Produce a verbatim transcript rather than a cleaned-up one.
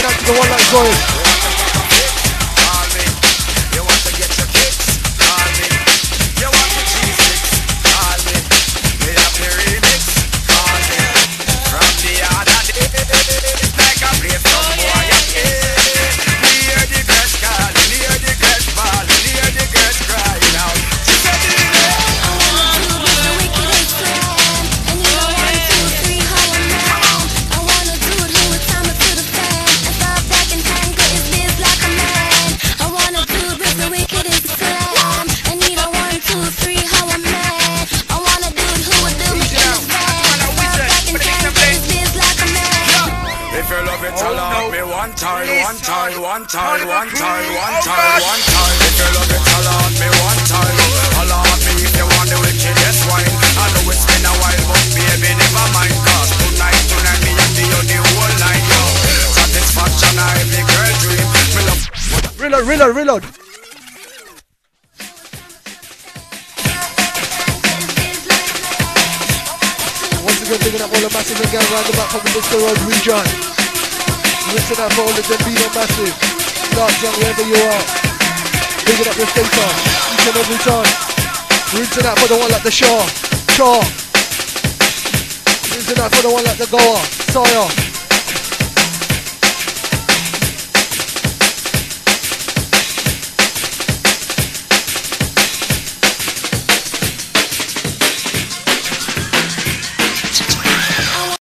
out to the one like Zoe. You want to get your kicks? Call me. You want the cheese sticks? Call me. We have the remix? Call me. From the other day, it's like a play from boy again. We hear the girls calling, hear the girls falling, hear the girls crying out. She said the I wanna do with the wickedest plan. And you know one, two, three, how I'm mad. I wanna do it who is time to the fan. And stop back and tank it, it's biz like a man. I wanna do it with the wickedest plan. And you know one, two, three, how I'm mad. I wanna do it who would do me in this van. Stop back and tank it, it's biz like a man. if you love it, tell her me one time, one time, one time, one time, one time, one time. If you love it, tell her me one time. Tell her me if you want the wickedest wine. I know it's been a while, but baby, never mind. Cause tonight, tonight, me and you the whole night. Yo, satisfaction, I every girl dream. Me love. Reload, reload, reload. Once again, picking up all the massive and going round the back from the Bristol Road region. Listen up for all of them being massive. Dark young, wherever you are. Picking up your stator each and every time. Rinsing out for the one like the Shaw. Shaw. Rinsing out for the one like the Goa. Sawyer.